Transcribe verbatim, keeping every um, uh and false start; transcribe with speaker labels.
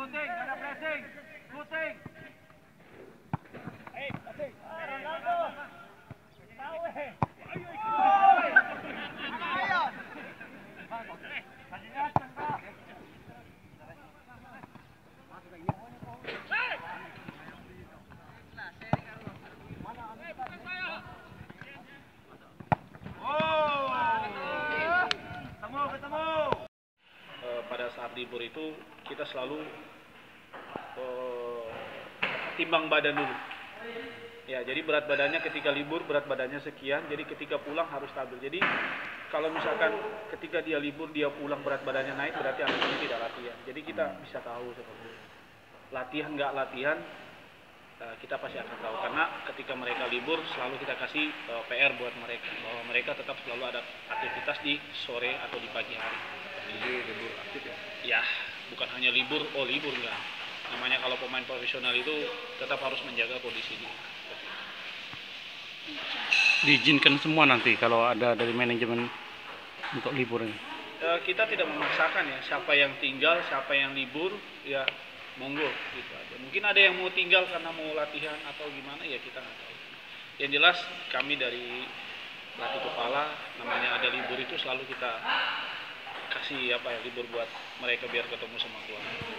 Speaker 1: shooting, ada pressing, shooting. Eh, passing. Ronaldo. Tahu eh. Ayo. Kasih datang, Pak.
Speaker 2: Pada saat libur itu kita selalu uh, timbang badan dulu. Ya, jadi berat badannya ketika libur berat badannya sekian, jadi ketika pulang harus stabil. Jadi kalau misalkan ketika dia libur dia pulang berat badannya naik, berarti anak ini tidak latihan. Jadi kita bisa tahu seperti itu. Latihan nggak latihan uh, kita pasti akan tahu, karena ketika mereka libur selalu kita kasih uh, P R buat mereka, bahwa mereka tetap selalu ada aktivitas di sore atau di pagi hari.
Speaker 3: Jadi libur aktif ya?
Speaker 2: Ya, bukan hanya libur, oh libur enggak. Namanya kalau pemain profesional itu tetap harus menjaga kondisi dia.
Speaker 4: Diizinkan semua nanti kalau ada dari manajemen untuk libur ini?
Speaker 2: E, kita tidak memaksakan ya, siapa yang tinggal, siapa yang libur, ya monggo gitu aja. Mungkin ada yang mau tinggal karena mau latihan atau gimana, ya kita nggak tahu. Yang jelas kami dari pelatih kepala, namanya ada libur itu selalu kita kasih apa ya libur buat mereka biar ketemu sama keluarga.